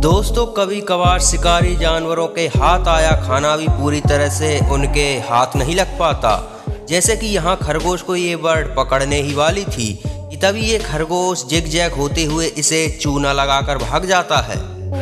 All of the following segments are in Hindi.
दोस्तों कभी कभार शिकारी जानवरों के हाथ आया खाना भी पूरी तरह से उनके हाथ नहीं लग पाता। जैसे कि यहाँ खरगोश को ये बर्ड पकड़ने ही वाली थी कि तभी ये खरगोश जिग जैग होते हुए इसे चूना लगाकर भाग जाता है।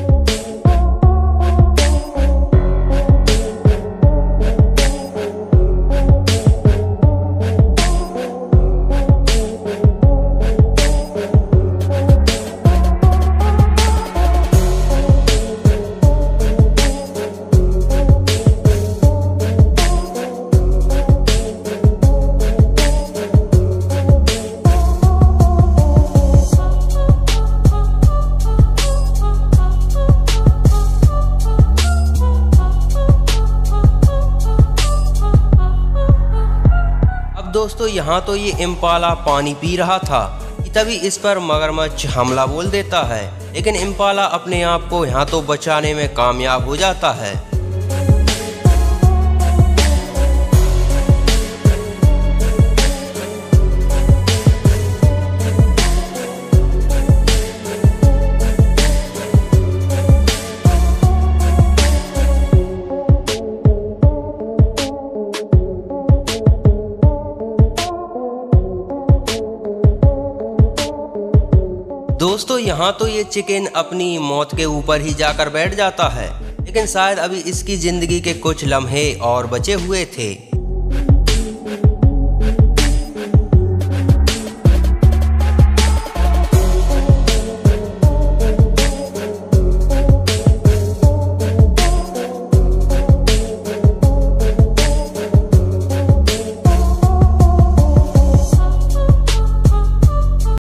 दोस्तों यहाँ तो ये इम्पाला पानी पी रहा था कि तभी इस पर मगरमच्छ हमला बोल देता है, लेकिन इम्पाला अपने आप को यहाँ तो बचाने में कामयाब हो जाता है। दोस्तों यहाँ तो ये चिकन अपनी मौत के ऊपर ही जाकर बैठ जाता है, लेकिन शायद अभी इसकी जिंदगी के कुछ लम्हे और बचे हुए थे।